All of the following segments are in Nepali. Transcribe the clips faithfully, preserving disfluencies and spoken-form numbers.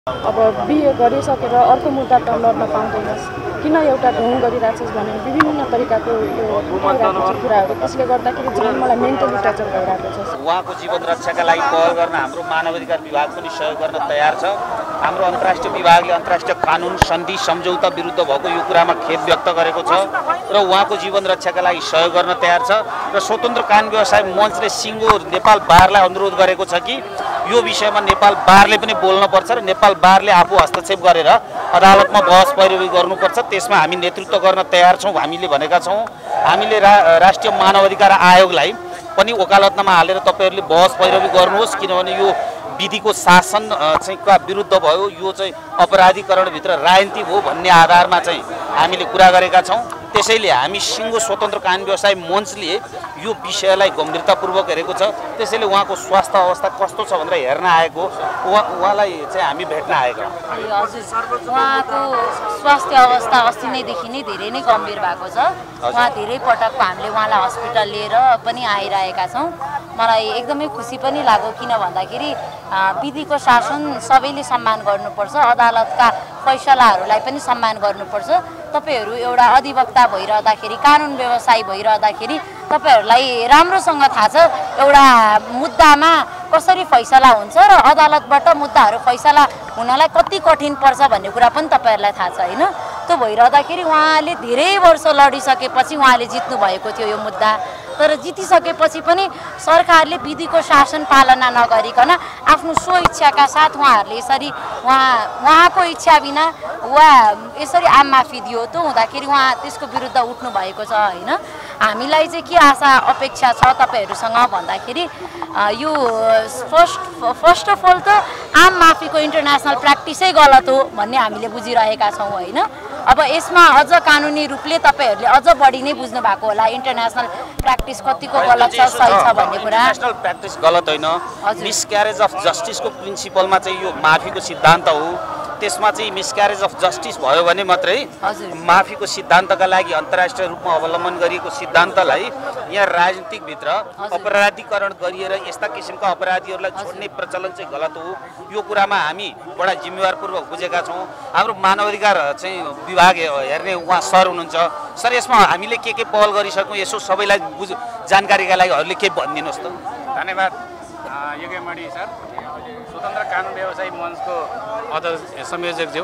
अब बिहे गरिसकेर अर्को मुद्दा त लड्न पाउँदैनस्, किन एउटा ढोङ गरिरहेछस् भने विभिन्न तरिकाको यो भइरहेको छ कुराहरू। त्यसले गर्दाखेरि झन् मलाई मेन्टली टर्चर भइरहेको छ। उहाँको जीवन रक्षाका लागि पहल गर्न हाम्रो मानव अधिकार विभाग पनि सहयोग गर्न तयार छ। हाम्रो अन्तर्राष्ट्रिय विभागले अन्तर्राष्ट्रिय कानुन सन्धि सम्झौता विरुद्ध भएको यो कुरामा खेद व्यक्त गरेको छ र उहाँको जीवन रक्षाका लागि सहयोग गर्न तयार छ र स्वतन्त्र कानुन व्यवसाय मञ्चले सिङ्गो नेपाल बारलाई अनुरोध गरेको छ कि यो विषयमा नेपाल बारले पनि बोल्नुपर्छ र नेपाल बारले आफू हस्तक्षेप गरेर अदालतमा बहस पैरवी गर्नुपर्छ। त्यसमा हामी नेतृत्व गर्न तयार छौँ हामीले भनेका छौँ। हामीले रा राष्ट्रिय मानव अधिकार आयोगलाई पनि वकालतनामा हालेर तपाईँहरूले बहस पैरवी गर्नुहोस्, किनभने यो विधिको शासन चाहिँ का विरुद्ध भयो, यो चाहिँ अपराधीकरणभित्र राजनीति हो भन्ने आधारमा चाहिँ हामीले कुरा गरेका छौँ। त्यसैले हामी सिङ्गो स्वतन्त्र कानुन व्यवसाय मञ्चले यो विषयलाई गम्भीरतापूर्वक हेरेको छ। त्यसैले उहाँको स्वास्थ्य अवस्था कस्तो छ भनेर हेर्न आएको, उहाँ उहाँलाई चाहिँ हामी भेट्न आएका हौँ। हजुर, उहाँको स्वास्थ्य अवस्था अस्ति नैदेखि नै धेरै नै गम्भीर भएको छ। उहाँ धेरै पटक हामीले उहाँलाई हस्पिटल लिएर पनि आइरहेका छौँ। मलाई एकदमै खुसी पनि लाग्यो, किन भन्दाखेरि विधिको शासन सबैले सम्मान गर्नुपर्छ, अदालतका फैसलाहरूलाई पनि सम्मान गर्नुपर्छ। तपाईहरू एउटा अधिवक्ता भइरहँदाखेरि, कानुन व्यवसायी भइरहँदाखेरि तपाईहरूलाई राम्रोसँग थाहा छ एउटा मुद्दामा कसरी फैसला हुन्छ र अदालतबाट मुद्दाहरू फैसला हुनलाई कति कठिन पर्छ भन्ने कुरा पनि तपाईँहरूलाई थाहा छ होइन। त्यो भइरहँदाखेरि उहाँले धेरै वर्ष लडिसकेपछि उहाँले जित्नु भएको थियो यो मुद्दा, तर जितिसकेपछि पनि सरकारले विधिको शासन पालना नगरिकन आफ्नो स्वइच्छाका साथ उहाँहरूले यसरी उहाँ उहाँको इच्छा बिना वा यसरी आम माफी दियो। त्यो हुँदाखेरि उहाँ त्यसको विरुद्ध उठ्नु भएको छ होइन। हामीलाई चाहिँ के आशा अपेक्षा छ तपाईँहरूसँग भन्दाखेरि यो फर्स्ट फर्स्ट अफ अल त आम माफीको इन्टरनेसनल प्र्याक्टिसै गलत हो भन्ने हामीले बुझिरहेका छौँ होइन। अब यसमा अझ कानुनी रूपले तपाईँहरूले अझ बढी नै बुझ्नु भएको होला इन्टरनेसनल प्र्याक्टिस कतिको गलत छ सही छ भन्ने कुरा। इन्टरनेसनल प्र्याक्टिस गलत होइन, मिसक्यारेज अफ जस्टिसको प्रिन्सिपलमा चाहिँ यो माफीको सिद्धान्त हो। त्यसमा चाहिँ मिसक्यारेज अफ जस्टिस भयो भने मात्रै माफीको सिद्धान्तका लागि अन्तर्राष्ट्रिय रूपमा अवलम्बन गरिएको सिद्धान्तलाई यहाँ राजनीतिकभित्र अपराधीकरण गरिएर यस्ता किसिमका अपराधीहरूलाई छोड्ने प्रचलन चाहिँ गलत हो। यो कुरामा हामी बडा जिम्मेवारपूर्वक बुझेका छौँ। हाम्रो मानव अधिकार चाहिँ विभाग हेर्ने उहाँ सर हुनुहुन्छ। सर, यसमा हामीले के के पहल गरिसक्यौँ यसो सबैलाई बुझ जानकारीका लागिहरूले के भनिदिनुहोस् त। धन्यवाद योगेमणि सर, स्वतन्त्र कानुन व्यवसायी मञ्चको अध्यक्ष संयोजकज्यू।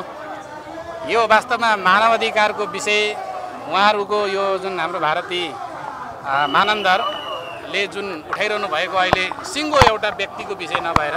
यो वास्तवमा मानव अधिकारको विषय उहाँहरूको यो जुन हाम्रो भारतीय मानन्दरले जुन उठाइरहनु भएको अहिले सिङ्गो एउटा व्यक्तिको विषय नभएर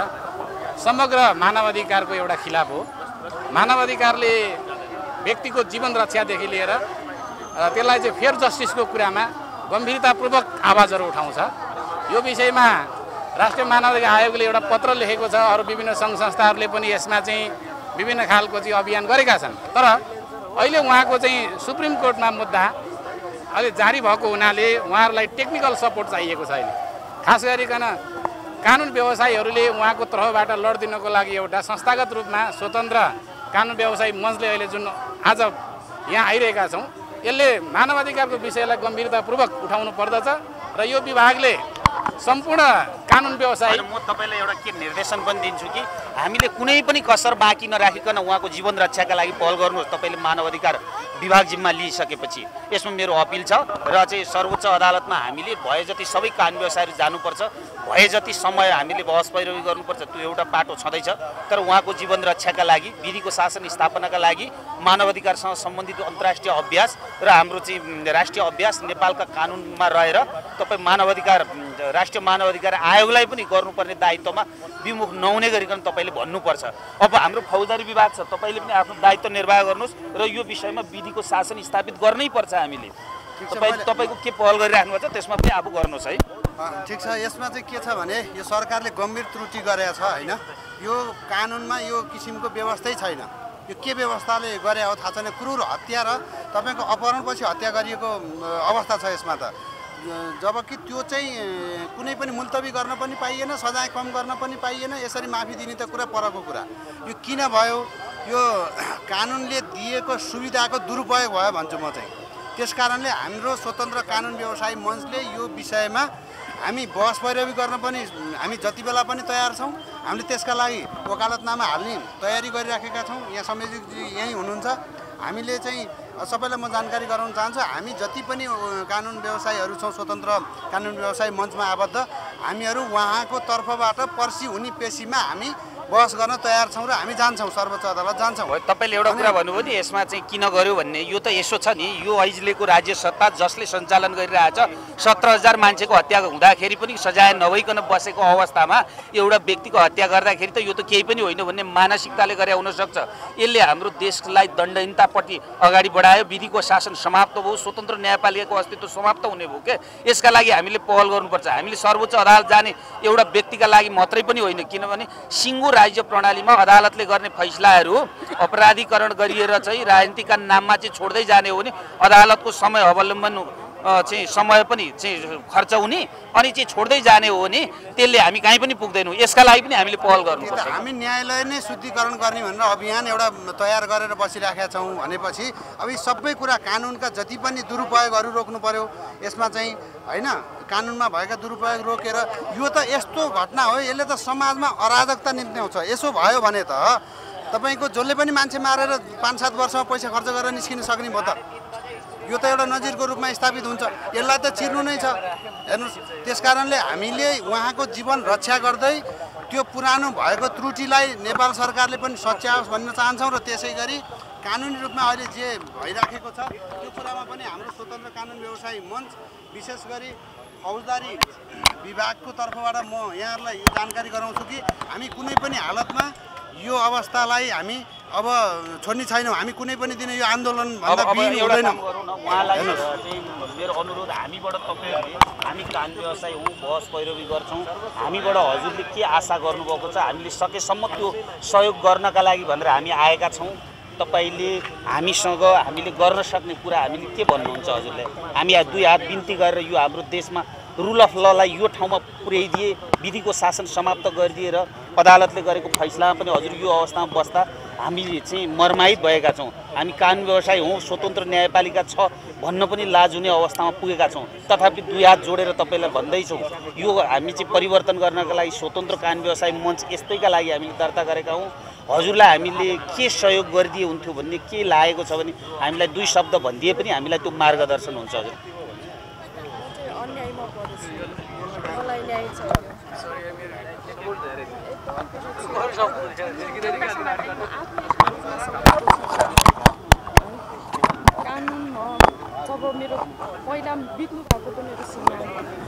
समग्र मानव अधिकारको एउटा खिलाफ हो। मानव अधिकारले व्यक्तिको जीवन रक्षादेखि लिएर त्यसलाई चाहिँ फेयर जस्टिसको कुरामा गम्भीरतापूर्वक आवाजहरू उठाउँछ। यो विषयमा राष्ट्रिय मानव अधिकार आयोगले एउटा पत्र लेखेको छ। अरू विभिन्न सङ्घ संस्थाहरूले पनि यसमा चाहिँ विभिन्न खालको चाहिँ अभियान गरेका छन्। तर अहिले उहाँको चाहिँ सुप्रिम कोर्टमा मुद्दा अहिले जारी भएको हुनाले उहाँहरूलाई टेक्निकल सपोर्ट चाहिएको छ। अहिले खास गरिकन कानुन व्यवसायीहरूले उहाँको तर्फबाट लडिदिनको लागि एउटा संस्थागत रूपमा स्वतन्त्र कानुन व्यवसायी मञ्चले अहिले जुन आज यहाँ आइरहेका छौँ, यसले मानव अधिकारको विषयलाई गम्भीरतापूर्वक उठाउनु पर्दछ र यो विभागले सम्पूर्ण कानुन व्यवसाय म तपाईँलाई एउटा के निर्देशन पनि दिन्छु कि हामीले कुनै पनि कसर बाँकी नराखिकन उहाँको जीवन रक्षाका लागि पहल गर्नुहोस्। तपाईँले मानव अधिकार विभाग जिम्मा लिइसकेपछि यसमा मेरो अपिल छ र चाहिँ सर्वोच्च अदालतमा हामीले भए जति सबै कानुन व्यवसायहरू जानुपर्छ, भए जति समय हामीले बहस पैरवी गर्नुपर्छ। त्यो एउटा बाटो छँदैछ। तर उहाँको जीवन रक्षाका लागि, विधिको शासन स्थापनाका लागि मानव अधिकारसँग सम्बन्धित अन्तर्राष्ट्रिय अभ्यास र हाम्रो चाहिँ राष्ट्रिय अभ्यास नेपालका कानुनमा रहेर तपाईँ मानव अधिकार राष्ट्रिय मानव अधिकार आयोगलाई पनि गर्नुपर्ने दायित्वमा विमुख नहुने गरिकन तपाईँले भन्नुपर्छ। अब हाम्रो फौजदारी विभाग छ, तपाईँले पनि आफ्नो दायित्व निर्वाह गर्नुहोस् र यो विषयमा विधिको शासन स्थापित गर्नै पर्छ। हामीले तपाईँ तपाईँको के पहल गरिराख्नु भएको छ त्यसमा पनि आफू गर्नुहोस् है। ठिक छ। यसमा चाहिँ के छ भने यो सरकारले गम्भीर त्रुटि गरेको छ होइन। यो कानुनमा यो किसिमको व्यवस्थै छैन। यो के व्यवस्थाले गरे हो थाहा छैन। क्रूर हत्या र तपाईँको अपहरणपछि हत्या गरिएको अवस्था छ यसमा त। जबकि त्यो चाहिँ कुनै पनि मुल्तवी गर्न पनि पाइएन, सजाय कम गर्न पनि पाइएन, यसरी माफी दिने त कुरा परको कुरा। यो किन भयो? यो कानुनले दिएको सुविधाको दुरुपयोग भयो भन्छु म चाहिँ। त्यसकारणले हाम्रो स्वतन्त्र कानुन व्यवसायी मञ्चले यो विषयमा हामी बहस पैरवी गर्न पनि हामी जति बेला पनि तयार छौँ। हामीले त्यसका लागि वकालतनामा हाल्ने तयारी गरिराखेका छौँ। यहाँ संयोजकजी यहीँ हुनुहुन्छ। हामीले चाहिँ सबैलाई म जानकारी गराउन चाहन्छु, हामी जति पनि कानुन व्यवसायीहरू छौँ, स्वतन्त्र कानुन व्यवसायी मञ्चमा आबद्ध, हामीहरू उहाँको तर्फबाट पर्सि हुने पेशीमा हामी बहस गर्न तयार छौँ र हामी जान्छौँ, सर्वोच्च अदालत जान्छौँ। तपाईँले एउटा कुरा भन्नुभयो नि, यसमा चाहिँ किन गर्यो भन्ने। यो त यसो छ नि, यो अहिलेको राज्य सत्ता जसले सञ्चालन गरिरहेछ, सत्र हजार मान्छेको हत्या हुँदाखेरि पनि सजाय नभइकन बसेको अवस्थामा एउटा व्यक्तिको हत्या गर्दाखेरि त यो त केही पनि होइन भन्ने मानसिकताले गरे हुनसक्छ। यसले हाम्रो देशलाई दण्डहीनतापट्टि अगाडि बढायो, विधिको शासन समाप्त भयो, स्वतन्त्र न्यायपालिकाको अस्तित्व समाप्त हुने भयो के। यसका लागि हामीले पहल गर्नुपर्छ। हामीले सर्वोच्च अदालत जाने एउटा व्यक्तिका लागि मात्रै पनि होइन, किनभने सिङ्गो राज्य प्रणालीमा अदालतले गर्ने फैसलाहरू अपराधीकरण गरिएर चाहिँ राजनीतिका नाममा चाहिँ छोड्दै जाने हो भने अदालतको समय अवलम्बन चाहिँ समय पनि चाहिँ खर्च हुने अनि चाहिँ छोड्दै जाने हो भने त्यसले हामी कहीँ पनि पुग्दैनौँ। यसका लागि पनि हामीले पहल गर्नुपर्छ। हामी न्यायालय नै शुद्धिकरण गर्ने भनेर अभियान एउटा तयार गरेर बसिराखेका छौँ भनेपछि अब यी सबै कुरा कानुनका जति पनि दुरुपयोगहरू रोक्नु पर्यो। यसमा चाहिँ होइन, कानुनमा भएका दुरुपयोग रोकेर, यो त यस्तो घटना हो, यसले त समाजमा अराजकता निम्त्याउँछ। यसो भयो भने त तपाईँको जसले पनि मान्छे मारेर पाँच सात वर्षमा पैसा खर्च गरेर निस्किन सक्ने भयो त। यो त एउटा नजिरको रूपमा स्थापित हुन्छ, यसलाई त चिर्नु नै छ। हेर्नुहोस्, त्यस कारणले हामीले उहाँको जीवन रक्षा गर्दै त्यो पुरानो भएको त्रुटिलाई नेपाल सरकारले पनि सच्याओस् भन्न चाहन्छौँ र त्यसै गरी कानुनी रूपमा अहिले जे भइराखेको छ त्यो कुरामा पनि हाम्रो स्वतन्त्र कानुन व्यवसायी मञ्च विशेष गरी फौजदारी विभागको तर्फबाट म यहाँहरूलाई यो जानकारी गराउँछु कि हामी कुनै पनि हालतमा यो अवस्थालाई हामी अब छोड्ने छैनौँ। हामी कुनै पनि दिन यो आन्दोलन भन्दा बिन हुँदैनौँ। उहाँलाई चाहिँ मेरो अनुरोध, हामीबाट तपाईँहरूले, हामी कानुन व्यवसायी हौँ, बहस पैरवी गर्छौँ, हामीबाट हजुरले के आशा गर्नुभएको छ, हामीले सकेसम्म त्यो सहयोग गर्नका लागि भनेर हामी आएका छौँ। तपाईँले हामीसँग हामीले गर्न सक्ने कुरा हामीले के भन्नुहुन्छ हजुरले? हामी दुई हात बिन्ती गरेर यो हाम्रो देशमा रुल अफ ललाई यो ठाउँमा पुर्याइदिए, विधिको शासन समाप्त गरिदिएर अदालतले गरेको फैसलामा पनि हजुर यो अवस्थामा बस्दा हामी चाहिँ मर्माहित भएका छौँ। हामी कानुन व्यवसायी हौँ, स्वतन्त्र न्यायपालिका छ भन्न पनि लाज हुने अवस्थामा पुगेका छौँ। तथापि दुई हात जोडेर तपाईँलाई भन्दैछौँ, यो हामी चाहिँ परिवर्तन गर्नका लागि स्वतन्त्र कानुन व्यवसायी मञ्च यस्तैका लागि हामीले दर्ता गरेका हौँ। हजुरलाई हामीले के सहयोग गरिदिए हुन्थ्यो भन्ने के लागेको छ भने हामीलाई दुई शब्द भनिदिए पनि हामीलाई त्यो मार्गदर्शन हुन्छ। हजुर कानुनमा जब मेरो पहिला बित्नु भएको त मेरो श्रीमान,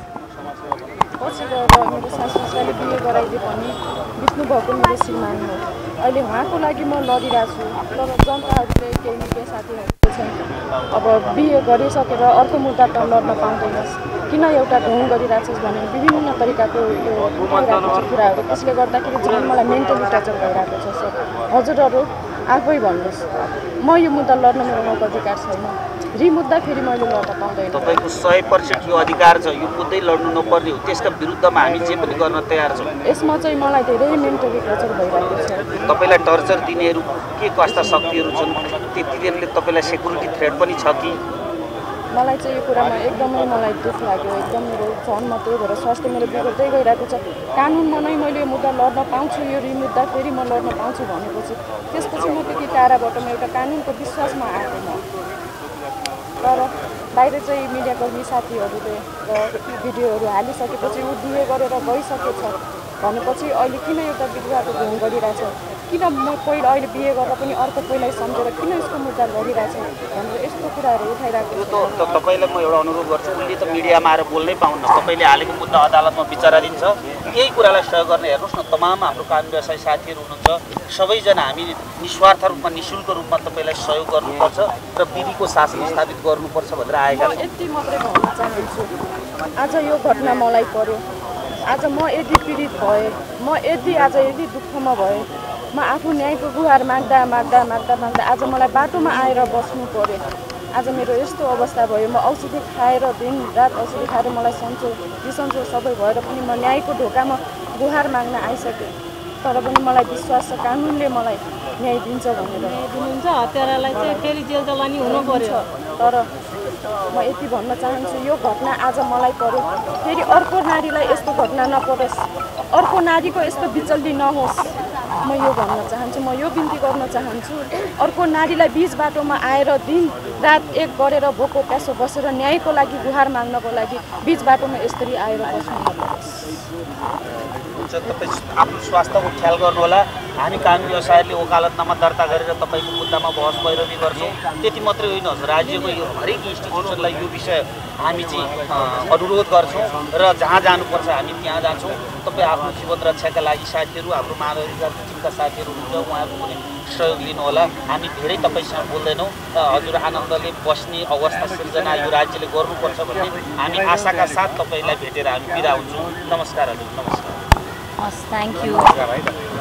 पछि गएर मेरो सासुले बिहे गराइदिए पनि बित्नु भएको मेरो श्रीमान हो। अहिले उहाँको लागि म लडिरहेको छु, तर जनताहरूले केही न केही साथीहरू छन् अब बिहे गरिसकेर अर्को मुद्दा त लड्न पाउँदैनस्, किन एउटा ढोङ गरिरहेछस् भने विभिन्न तरिकाको यो भइरहेको छ कुराहरू। त्यसले गर्दाखेरि झन् मलाई मेन्टली टर्चर भइरहेको छ। सर हजुरहरू आफै भन्नुहोस्, म यो मुद्दा लड्न मेरो मौका अधिकार छैन, रि मुद्दा फेरि मैले लड्न पाउँदैन। तपाईँको सय पर्सेन्ट यो अधिकार छ, यो मुद्दै लड्नु नपर्ने हो, त्यसका विरुद्धमा हामी जे पनि गर्न तयार छौँ। यसमा चाहिँ मलाई धेरै मेन्टली टर्चर भइरहेको छ। तपाईँलाई टर्चर दिनेहरू के कस्ता शक्तिहरू छन्, ती तिनीहरूले तपाईँलाई सेक्युरिटी थ्रेट पनि छ कि? मलाई चाहिँ यो कुरामा एकदमै मलाई दुःख लाग्यो, एकदम मेरो झन् म त्यही भएर स्वास्थ्य मेरो बिग्रदै गइरहेको छ। कानुनमा नै मैले यो मुद्दा लड्न पाउँछु, यो रि मुद्दा फेरि म लड्न पाउँछु भनेपछि त्यसपछि म त्यति टाढाबाट म एउटा कानुनको विश्वासमा आएको म। तर बाहिर चाहिँ मिडियाकर्मी साथीहरूले र भिडियोहरू हालिसकेपछि ऊ बिहे गरेर गइसकेछ भनेपछि अहिले किन एउटा विधवाको ढोङ गरिरहेछ, किन म पहिला अहिले बिहे गर्दा पनि अर्को पहिला सम्झेर किन यसको मुद्दा लडिरहेछ भनेर यस्तो कुराहरू उठाइरहेको यो त तपाईँलाई म एउटा अनुरोध गर्छु, उसले त मिडियामा आएर बोल्नै पाउन्न। तपाईँले हालेको मुद्दा अदालतमा विचाराधीन छ, यही कुरालाई सहयोग गर्ने हेर्नुहोस् न, तमाम हाम्रो कानुन व्यवसायी साथीहरू हुनुहुन्छ, सबैजना हामी निस्वार्थ रूपमा निःशुल्क रूपमा तपाईँलाई सहयोग गर्नुपर्छ र विधिको शासन स्थापित गर्नुपर्छ भनेर आएका छौँ। यति मात्रै भन्न चाहन्छु, आज यो घटना मलाई पर्यो, आज म यदि पीडित भएँ, म यदि आज यदि दुःखमा भएँ, म आफू न्यायको गुहार माग्दा माग्दा माग्दा माग्दा आज मलाई बाटोमा आएर बस्नु पर्यो। आज मेरो यस्तो अवस्था भयो, म औषधि खाएर दिन रात औषधि खाएर मलाई सन्चो बिसन्चो सबै भएर पनि म न्यायको ढोकामा गुहार माग्न आइसकेँ। तर पनि मलाई विश्वास छ कानुनले मलाई न्याय दिन्छ भनेर न्याय दिनुहुन्छ हत्यारालाई चाहिँ फेरि जेल जलानी हुनु पर्यो तर म यति भन्न चाहन्छु यो घटना आज मलाई पर्यो फेरि अर्को नारीलाई यस्तो घटना नपरोस् अर्को नारीको यस्तो बिचल्ली नहोस् म यो भन्न चाहन्छु म यो बिन्ती गर्न चाहन्छु अर्को नारीलाई बिच बाटोमा आएर दिन रात एक गरेर भोको प्यासो बसेर न्यायको लागि गुहार माग्नको लागि बिच बाटोमा यसरी आएर बस्नु नपरोस् हुन्छ तपाईँ आफ्नो स्वास्थ्यको ख्याल गर्नुहोला हामी कानुनी व्यवसायले वकालतनामा दर्ता गरेर तपाईँको मुद्दामा बहस पैरवी गर्छौँ त्यति मात्रै होइन राज्यको यो हरेक इन्स्टिट्युसनलाई यो विषय हामी चाहिँ अनुरोध गर्छौँ र जहाँ जानुपर्छ हामी त्यहाँ जान्छौँ तपाईँ आफ्नो जीवन रक्षाका लागि साथीहरू हाम्रो मानवाधिकार टिमका साथीहरू हुनुहुन्छ उहाँहरूको पनि सहयोग लिनुहोला हामी धेरै तपाईँसँग बोल्दैनौँ हजुर आनन्दले बस्ने अवस्था सिर्जना यो राज्यले गर्नुपर्छ भन्ने हामी आशाका साथ तपाईँलाई भेटेर हामी बिदा हुन्छौँ नमस्कार हजुर नमस्कार हस् थ्याङ्क यू